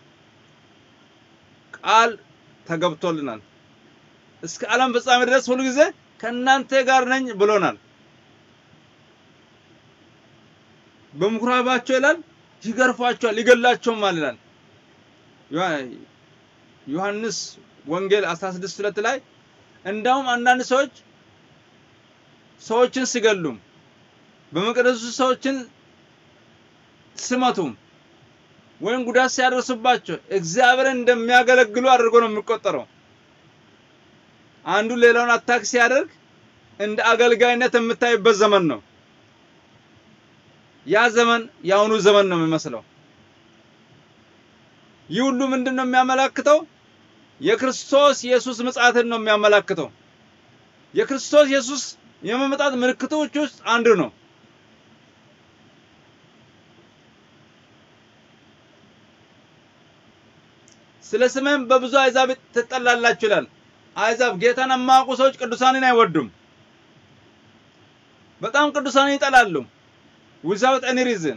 A: ቃል ተገብቶልናል እስከ ዓለም ፍጻሜ ድረስ ሁሉ ጊዜ ከናንተ ጋር ነኝ ብሎናል በምኩራባቸው ይላል ይገርፋቸዋል ይገላቸውማል ይላል ዮሐንስ ወንጌል አስራ ስድስት ሁለት ላይ እንዳውም አንዳንድ ሰዎች ሰዎችን ሲገሉ በመቅደሱ ሰዎችን ሲመቱ ወይም ጉዳት ሲያደርሱባቸው እግዚአብሔርን እንደሚያገለግሉ አድርጎ ነው የሚቆጠረው አንዱ ሌላውን አታክ ሲያደርግ እንደ አገልጋይነት የምታይበት ዘመን ነው ያ ዘመን ያውኑ ዘመን ነው የሚመስለው ይሁሉ ምንድነው የሚያመላክተው የክርስቶስ ኢየሱስ ምጽአትን ነው የሚያመላክተው የክርስቶስ ኢየሱስ የመምጣት ምልክቶች ውስጥ አንዱ ነው ስለስሜም በብዙ አሕዛብ ትጠላላችሁ ይላል አሕዛብ ጌታን የማያውቁ ሰዎች ቅዱሳንን አይወዱም በጣም ቅዱሳንን ይጠላሉ without any reason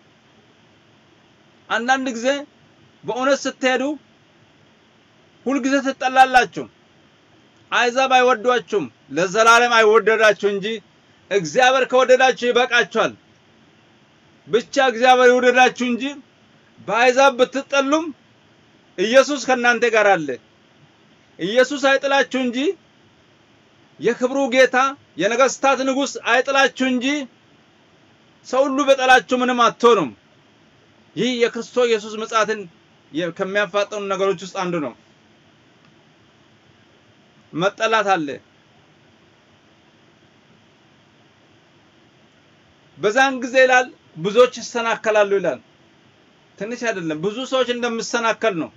A: አንዳንድ ጊዜ በእውነት ስትሄዱ ሁሉ ጊዜ ትጠላላችሁ አሕዛብ አይወዷችሁም ለዘላለም አይወደዳችሁ እንጂ እግዚአብሔር ከወደዳችሁ ይበቃችኋል ብቻ እግዚአብሔር ይወደዳችሁ እንጂ በአሕዛብ ብትጠሉም ኢየሱስ ከናንተ ጋር አለ ኢየሱስ አይጥላችሁ እንጂ የክብሩ ጌታ የነገስታት ንጉስ አይጥላችሁ እንጂ ሰው ሁሉ በጠላችሁ ምንም አትሆኑም ይህ የክርስቶስ ኢየሱስ መጻትን ከሚያፋጠኑ ነገሮች ውስጥ አንዱ ነው መጠላት አለ በዛን ጊዜ ይላል ብዙዎች ይሰናከላሉ ይላል ትንሽ አይደለም ብዙ ሰዎች እንደምሰናከል ነው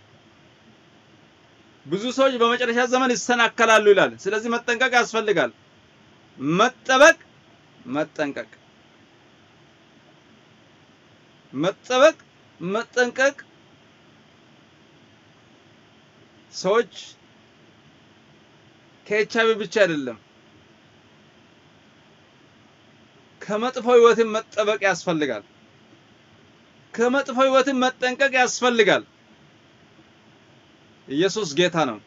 A: ብዙ ሰዎች በመጨረሻ ዘመን ይሰናከላሉ ይላል ስለዚህ መጠንቀቅ ያስፈልጋል መጠበቅ መጠንቀቅ መጠበቅ መጠንቀቅ ሰዎች ከኤችአይቪ ብቻ አይደለም ከመጥፎ ህይወት መጠበቅ ያስፈልጋል ከመጥፎ ህይወት መጠንቀቅ ያስፈልጋል ኢየሱስ ጌታ ነው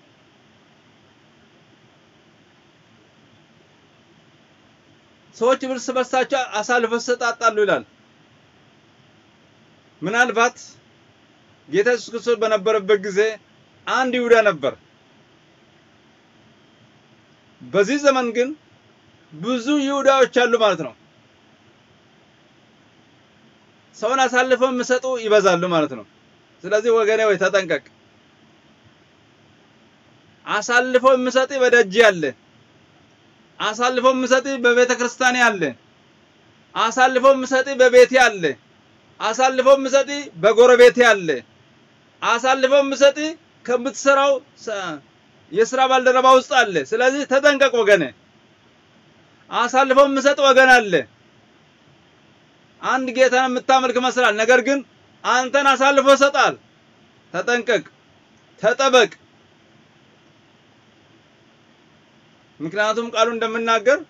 A: ሰዎች እርስ በርሳቸው አሳልፈው ተጣጣሉ ይላል ምናልባት ጌታ ኢየሱስ ክርስቶስ በነበረበት ጊዜ አንድ ይሁዳ ነበር በዚህ ዘመን ግን ብዙ ይሁዳዎች አሉ ማለት ነው ሰውን አሳልፈው የሚሰጡ ይበዛሉ ማለት ነው ስለዚህ ወገኔ ወይ ተጠንቀቅ አሳልፈው የሚሰጥ በደጅ ያለ አሳልፈው የሚሰጥ በቤተ ክርስቲያን ያለ አሳልፈው የሚሰጥ በቤት ያለ አሳልፈው የሚሰጥ በጎረቤት ያለ አሳልፈው የሚሰጥ ከምትሰራው የሥራ ባልደረባ ውስጥ አለ ስለዚህ ተጠንቀቅ ወገኔ አሳልፈው የሚሰጥ ወገን አለ አንድ ጌታን የምታመልክ መስላል ነገር ግን አንተን አሳልፎ ሰጣል ተጠንቀቅ ተጠበቅ ምክንያቱም ቃሉ እንደምናገር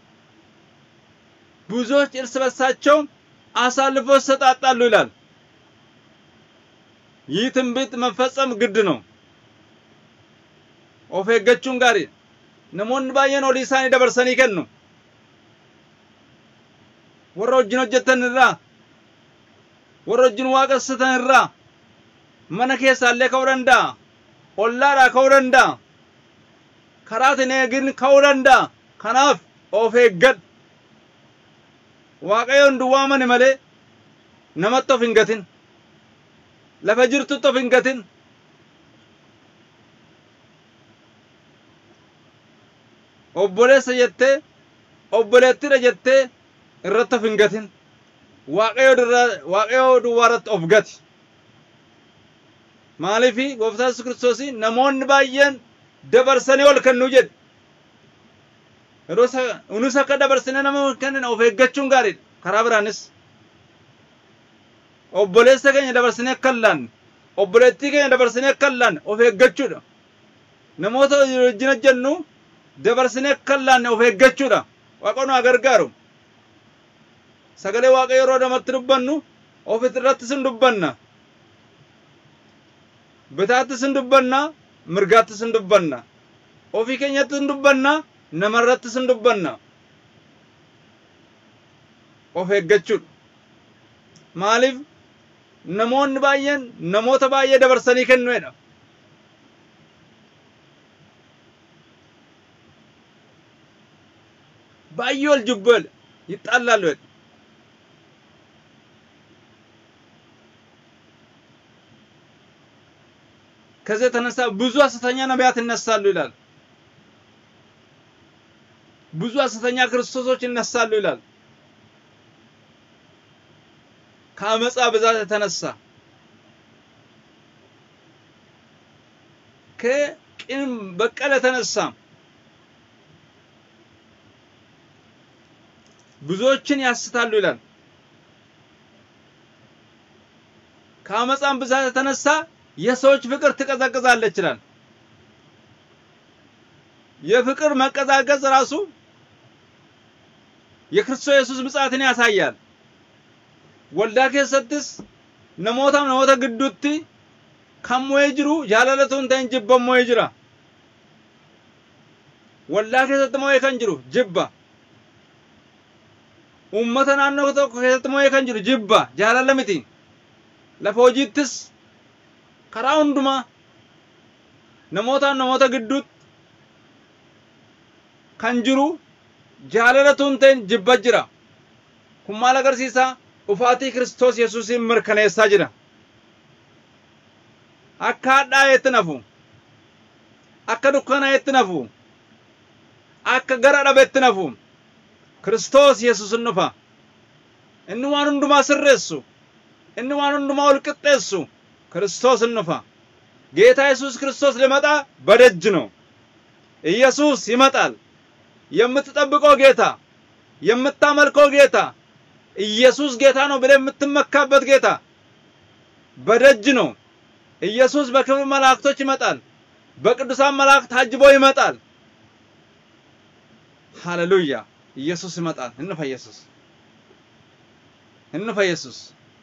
A: ብዙዎች እርስ በርሳቸው አሳልፎ ሰጣጣሉ ይላል ይህ ትንቢት መፈጸም ግድ ነው ኦፌገቹን ጋሪ ነሞን ባየን ኦሊሳኒ ደበርሰኒ ከኑ ወሮጅኖ ጀተንራ ወሮጅን ዋቀስተንራ መነከስ አለ ከውረንዳ ኦላራ ከውረንዳ ከራትኔ ግን ከውረንዳ ከናፍ ኦፌገድ ዋቀዮን ዱዋመን መለ ነመጥቶ ፍንገትን ለፈጅርቱ ቶ ፍንገትን ኦቦሌሰ ጀቴ ኦቦሌትረ ጀቴ irratti fingatin waaqayyo dura waaqayyo duwarat ofgat maalifi gooftaan Kiristoosi namoonni baay'een dabarsanii ol kennu jed rosa unusa ka dabarsanii namoonni kennan of eeggachuun gaarii karaa biraanis obboleessa keenya dabarsanii kallan obboleettii keenya dabarsanii kallan of eeggachuudha namoota wajjin jennu dabarsanii kallan of eeggachuudha waaqoon agargaaru sagale waaqayyo yeroo namatti dubbannu ofitti irratti sin dubbanna bitaatti sin dubbanna mirgaatti sin dubbanna ofii keenyatti sin dubbanna namarratti sin dubbanna of eeggachuudha maaliif namoonni baay'een namoota baay'ee dabarsanii kennuudha baay'ee wal jubbal ይጣላሉ ከዚህ ተነሳ ብዙ ሐሰተኛ ነቢያት ይነሳሉ ይላል ብዙ ሐሰተኛ ክርስቶሶች ይነሳሉ ይላል ከአመጻ ብዛት ተነሳ ከቂም በቀለ ተነሳ ብዙዎችን ያስታሉ ይላል ከአመጻም ብዛት ተነሳ የሰዎች ፍቅር ትቀዘቅዛለች ይላል። የፍቅር መቀዛቀዝ ራሱ የክርስቶስ ኢየሱስ ምጽአትን ያሳያል። ወልዳከ ሰጥስ ነሞታም ነሞታ ግዱቲ ከሞይ ጅሩ ጃላለቱን ተንጅበሞ ይጅራ ወልዳከ ሰጥሞ የከንጅሩ ጅባ ኡመተ ናነው ከተሞ የከንጅሩ ጅባ ጃላለምቲ ለፎጂትስ ከራውንዱማ ነሞታ ነሞታ ግዱት ከንጅሩ ጃላለቱን ተን ጅባ ጅራ ኩማላ ገርሲሳ ኡፋቲ ክርስቶስ ኢየሱስን ምርከነሳ ጅራ አካዳ የትነፉ አከዱከና የትነፉ አከገራዳ በትነፉ ክርስቶስ ኢየሱስን ነፋ እንዋን እንዱማ ስረሱ እንዋን እንዱማ ወልቅጤሱ ክርስቶስ ነፋ ጌታ ኢየሱስ ክርስቶስ ለመጣ በደጅ ነው። ኢየሱስ ይመጣል። የምትጠብቀው ጌታ የምታመልከው ጌታ ኢየሱስ ጌታ ነው ብለ የምትመካበት ጌታ በደጅ ነው። ኢየሱስ በክብር መላእክቶች ይመጣል። በቅዱሳን መላእክት ታጅቦ ይመጣል። ሃሌሉያ ኢየሱስ ይመጣል። እንፈ ኢየሱስ እንፈ ኢየሱስ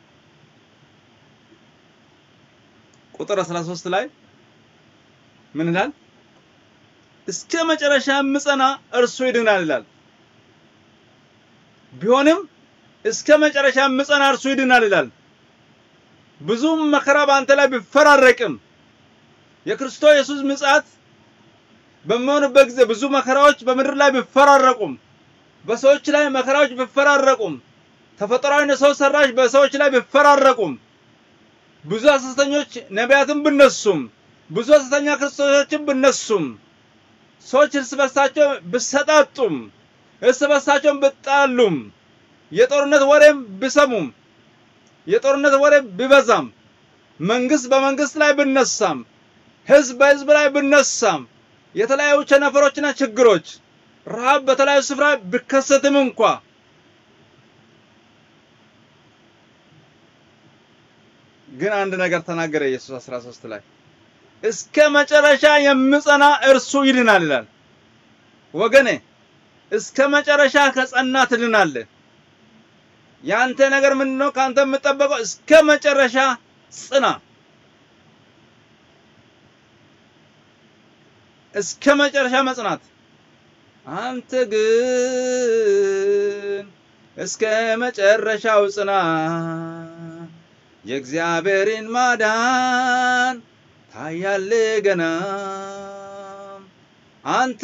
A: ቁጥር አስራ ሶስት ላይ ምን ይላል? እስከ መጨረሻ ምጸና እርሱ ይድናል ይላል። ቢሆንም እስከ መጨረሻ ምጸና እርሱ ይድናል ይላል። ብዙ መከራ ባንተ ላይ ቢፈራረቅም የክርስቶስ ኢየሱስ ምጽአት በመሆንበት ጊዜ ብዙ መከራዎች በምድር ላይ ቢፈራረቁም በሰዎች ላይ መከራዎች ቢፈራረቁም ተፈጥሯዊ ሰው ሰራሽ በሰዎች ላይ ቢፈራረቁም ብዙ ሐሰተኞች ነቢያትን ብነሱም ብዙ ሐሰተኛ ክርስቶሶችን ብነሱም ሰዎች እርስ በርሳቸው ቢሰጣጡም እርስ በርሳቸው ቢጣሉም የጦርነት ወሬም ቢሰሙም የጦርነት ወሬ ቢበዛም መንግስት በመንግስት ላይ ብነሳም ህዝብ በህዝብ ላይ ብነሳም የተለያዩ ቸነፈሮችና ችግሮች ረሃብ በተለያዩ ስፍራ ቢከሰትም እንኳን ግን አንድ ነገር ተናገረ ኢየሱስ አስራ ሶስት ላይ እስከ መጨረሻ የምጸና እርሱ ይድናል ይላል። ወገኔ እስከ መጨረሻ ከጸና ትድናለህ። ያንተ ነገር ምንድነው? ካንተ የምትጠበቀው እስከ መጨረሻ ጽና። እስከ መጨረሻ መጽናት። አንተ ግን እስከ መጨረሻው ጽና። የእግዚአብሔርን ማዳን ታያለህ ገና። አንተ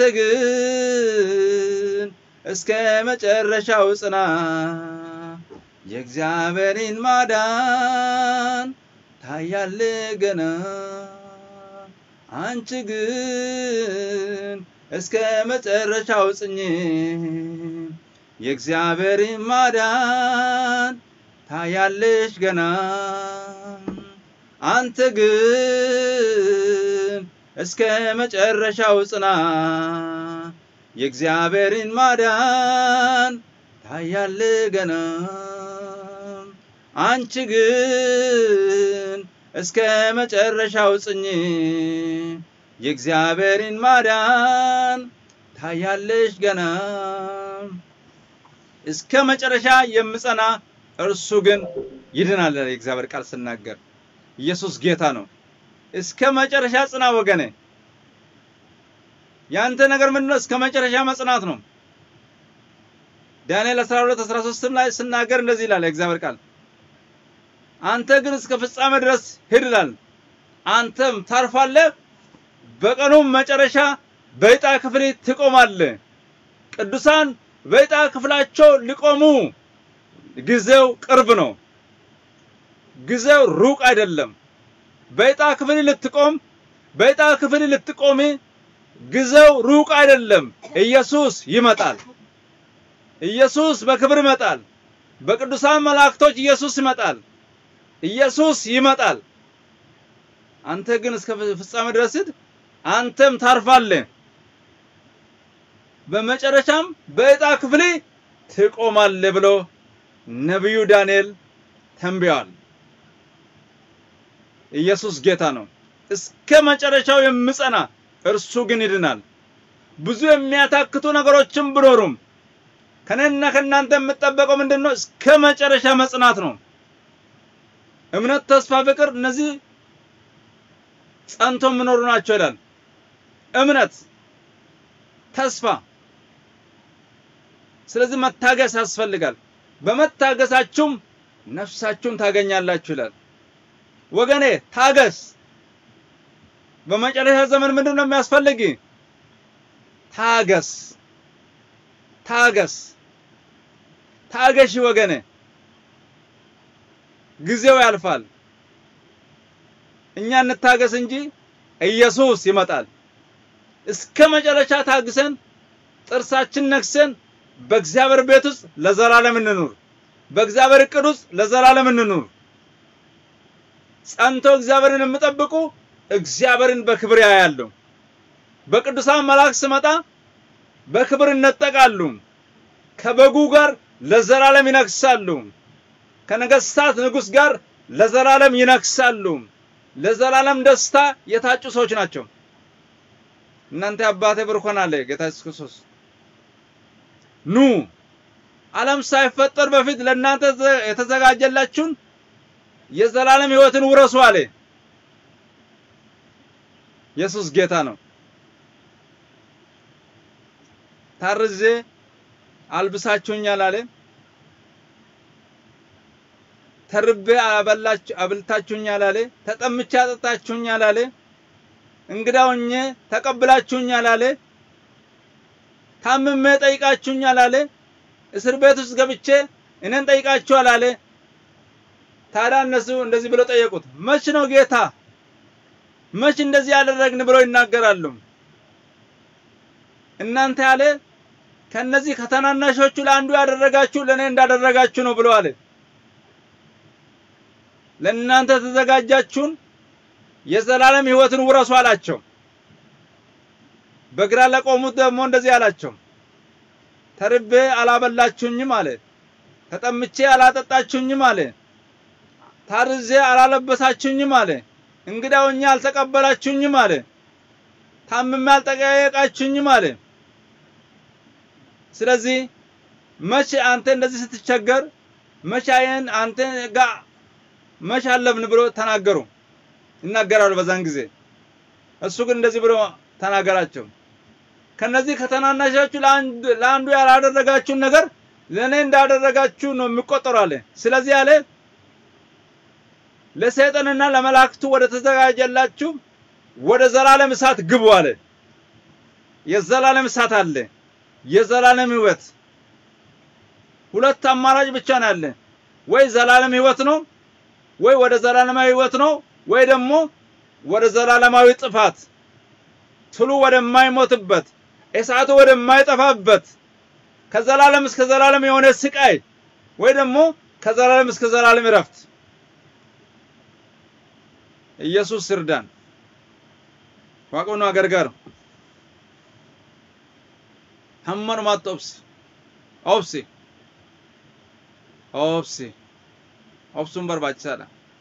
A: ግን እስከ መጨረሻው ጽና። የእግዚአብሔርን ማዳን ታያለህ ገና። አንቺ ግን እስከ መጨረሻው ጽኚ። የእግዚአብሔርን ማዳን ታያለሽ ገና። አንተ ግን እስከ መጨረሻው ጽና። የእግዚአብሔርን ማዳን ታያለህ ገና። አንቺ ግን እስከ መጨረሻው ጽኚ። የእግዚአብሔርን ማዳን ታያለሽ ገና። እስከ መጨረሻ የምጸና እርሱ ግን ይድናል። የእግዚአብሔር ቃል ሲናገር ኢየሱስ ጌታ ነው። እስከ መጨረሻ ጽና ወገኔ። ያንተ ነገር ምንድነው? እስከ መጨረሻ መጽናት ነው። ዳንኤል አስራ ሁለት አስራ ሶስት ላይ ሲናገር እንደዚህ ይላል የእግዚአብሔር ቃል አንተ ግን እስከ ፍጻሜ ድረስ ሂድ ይላል። አንተም ታርፋለህ፣ በቀኑም መጨረሻ በዕጣ ክፍል ትቆማለህ። ቅዱሳን በዕጣ ክፍላቸው ሊቆሙ ጊዜው ቅርብ ነው። ጊዜው ሩቅ አይደለም። በዕጣ ክፍል ልትቆም በዕጣ ክፍል ልትቆሚ ጊዜው ሩቅ አይደለም። ኢየሱስ ይመጣል። ኢየሱስ በክብር ይመጣል። በቅዱሳን መላእክቶች ኢየሱስ ይመጣል። ኢየሱስ ይመጣል። አንተ ግን እስከ ፍጻሜ ድረስ ሂድ፣ አንተም ታርፋለህ፣ በመጨረሻም በዕጣ ክፍል ትቆማለህ ብሎ ነብዩ ዳንኤል ተንብዮአል። ኢየሱስ ጌታ ነው እስከ መጨረሻው የምጸና እርሱ ግን ይድናል ብዙ የሚያታክቱ ነገሮችን ብኖሩም ከነና ከናንተ የምትጠበቀው ምንድነው እስከ መጨረሻ መጽናት ነው እምነት ተስፋ ፍቅር እነዚህ ጸንቶ ምኖሩ ናቸው ይላል እምነት ተስፋ ስለዚህ መታገስ ያስፈልጋል በመታገሳችሁም ነፍሳችሁን ታገኛላችሁ ይላል ወገኔ ታገስ በመጨረሻ ዘመን ምንድነው የሚያስፈልግ ታገስ ታገስ ታገሽ ወገኔ ጊዜው ያልፋል እኛ እንታገስ እንጂ ኢየሱስ ይመጣል እስከ መጨረሻ ታግሰን ጥርሳችን ነክሰን በእግዚአብሔር ቤት ውስጥ ለዘላለም እንኑር በእግዚአብሔር እቅድ ውስጥ ለዘላለም እንኑር ጸንቶ እግዚአብሔርን የምጠብቁ እግዚአብሔርን በክብር ያያሉ በቅዱሳን መላእክት ሲመጣ በክብር እንጠቃሉ ከበጉ ጋር ለዘላለም ይነግሳሉ ከነገስታት ንጉስ ጋር ለዘላለም ይነግሳሉ ለዘላለም ደስታ የታጩ ሰዎች ናቸው እናንተ አባቴ ብርኮና አለ ጌታ ኢየሱስ ክርስቶስ ኑ ዓለም ሳይፈጠር በፊት ለእናንተ የተዘጋጀላችሁን የዘላለም ሕይወትን ውረሱ አለ ኢየሱስ ጌታ ነው ታርዜ አልብሳችሁኛል አለ ተርቤ አበላችሁ አብልታችሁኛል አለ ተጠምቼ አጠጣችሁኛል አለ እንግዳውኝ ተቀበላችሁኛል አለ ታምሜ ጠይቃችሁኛል አለ እስር ቤት ውስጥ ገብቼ እኔን ጠይቃችኋል አለ ታዲያ እነሱ እንደዚህ ብለው ጠየቁት መች ነው ጌታ መች እንደዚህ ያደረግን ብለው ይናገራሉ እናንተ ያለ ከነዚህ ከተናናሾቹ ለአንዱ ያደረጋችሁ ለኔ እንዳደረጋችሁ ነው ብለው አለ ለእናንተ ተዘጋጃችሁን የዘላለም ሕይወትን ውረሱ አላቸው በግራ ለቆሙት ደግሞ እንደዚህ አላቸው ተርቤ አላበላችሁኝም አለ ተጠምቼ አላጠጣችሁኝም አለ ታርዜ አላለበሳችሁኝም አለ እንግዳውኛ አልተቀበላችሁኝም አለ ታምሜ አልጠየቃችሁኝም አለ ስለዚህ መቼ አንተ እንደዚህ ስትቸገር መቻየን አንተ ጋር መች አለብን ብሎ ተናገሩ ይናገራሉ በዛን ጊዜ እሱ ግን እንደዚህ ብሎ ተናገራቸው ከነዚህ ከተናናሻችሁ ለአንድ ለአንዱ ያላደረጋችሁ ነገር ለኔ እንዳደረጋችሁ ነው የሚቆጠረው አለ ስለዚህ አለ ለሰይጣንና ለመላእክቱ ወደ ተዘጋጀላችሁ ወደ ዘላለም እሳት ግቡ አለ የዘላለም እሳት አለ የዘላለም ሕይወት ሁለት አማራጭ ብቻ ነው ያለ ወይ ዘላለም ሕይወት ነው ወይ ወደ ዘላለማዊ ሕይወት ነው ወይ ደግሞ ወደ ዘላለማዊ ጥፋት ትሉ ወደ ማይሞትበት እሳቱ ወደ ማይጠፋበት ከዘላለም እስከ ዘላለም የሆነ ስቃይ ወይ ደግሞ ከዘላለም እስከ ዘላለም እረፍት ኢየሱስ ይርዳን ዋቆኑ አገርጋር ሐመር ማጥብስ ኦብሲ ኦብሲ ኦብሱን በርባቻላ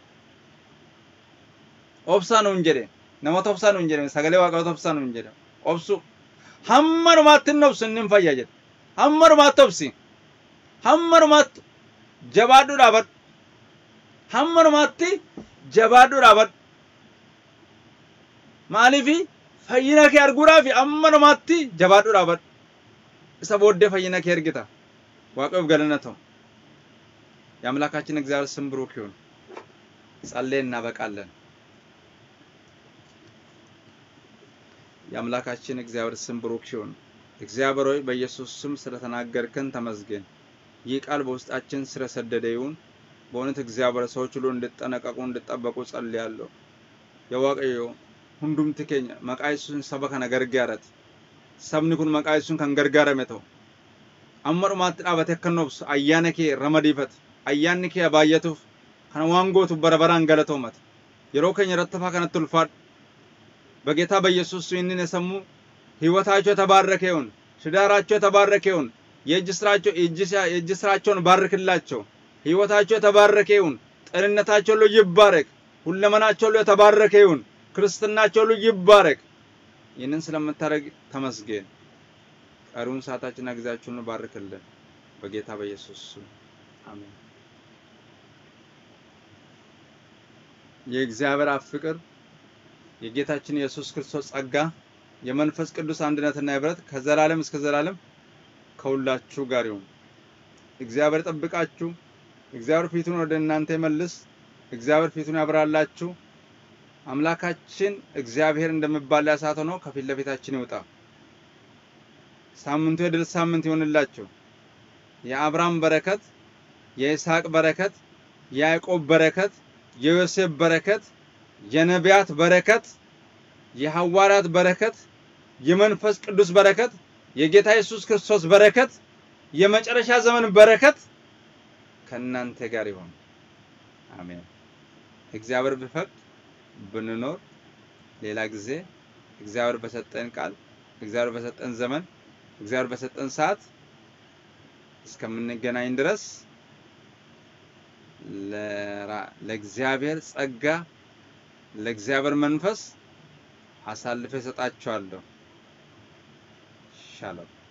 A: ኦብሳ ነው እንጀሬ ነመቶ ኦብሳ ነው እንጀሬ ሰገሌ ዋቃው ኦብሳ ነው እንጀሬ ኦብሱ ሐመር ማጥነብስ እንፈያጀ ሐመር ማጥብሲ ሐመር ማጥ ጀባዱ ዳበት ሐመር ማጥቲ ጀባዱ ዳበት ማሊፊ ፈይነከ ያርጉራፊ ሐመር ማጥቲ ጀባዱ ዳበት ሰቦደ ፈይነከ ያርግታ ዋቀው ገለነተው ያምላካችን እግዚአብሔር ስም ብሩክ ይሁን ጸልየና በቃለን ያምላካችን እግዚአብሔር ስም ብሩክ ይሁን እግዚአብሔር ሆይ በኢየሱስ ስም ስለተናገርከን ተመስገን ይህ ቃል በውስጣችን ስለሰደደ ይሁን በእውነት እግዚአብሔር ሰዎች ሁሉ እንድትጠነቀቁ እንድትጠበቁ ጸልያለሁ የዋቀዮ ሁንዱም ትከኛ መቃይሱን ሰበከ ነገር ጋራት ሰብኒኩን መቃይሱን ከንገርጋረ መተው አመሩ ማጥራበተ ከኖብስ አያነከ ረመዲፈት አያንከ ባየቱፍ ከነዋንጎቱ በረበራን ገለቶመት የሮከኝ ረተፋ ከነትልፋድ በጌታ በኢየሱስ ይህንን የሰሙ ህይወታቸው ተባረከ ይሁን ትዳራቸው ተባረከ ይሁን የእጅ ስራቸው የእጅ ስራቸውን ባርክላቸው ህይወታቸው ተባረከ ይሁን ጤንነታቸው ሁሉ ይባረክ ሁለመናቸው ሁሉ የተባረከ ይሁን ክርስትናቸው ሁሉ ይባረክ ይህንን ስለምታደርግ ተመስገን ቀሩን ሰዓታችንና ጊዜያችንን ባርክልን በጌታ በኢየሱስ ስም አሜን የእግዚአብሔር አብ ፍቅር የጌታችን ኢየሱስ ክርስቶስ ጸጋ የመንፈስ ቅዱስ አንድነትና ህብረት ከዘላለም እስከ ዘላለም ከሁላችሁ ጋር ይሁን እግዚአብሔር ጠብቃችሁ እግዚአብሔር ፊቱን ወደ እናንተ ይመልስ እግዚአብሔር ፊቱን ያብራላችሁ አምላካችን እግዚአብሔር እንደምባል ያሳተ ነው ከፊት ለፊታችን ይውጣ ሳምንቱ የድል ሳምንት ይሆንላችሁ የአብርሃም በረከት የይስሐቅ በረከት የያዕቆብ በረከት የዮሴፍ በረከት የነቢያት በረከት የሐዋርያት በረከት የመንፈስ ቅዱስ በረከት የጌታ ኢየሱስ ክርስቶስ በረከት የመጨረሻ ዘመን በረከት ከናንተ ጋር ይሁን አሜን እግዚአብሔር ቢፈቅድ ብንኖር ሌላ ጊዜ እግዚአብሔር በሰጠን ቃል እግዚአብሔር በሰጠን ዘመን እግዚአብሔር በሰጠን ሰዓት እስከምንገናኝ ድረስ ለእግዚአብሔር ጸጋ ለእግዚአብሔር መንፈስ አሳልፈ ሰጣችኋለሁ ሻሎም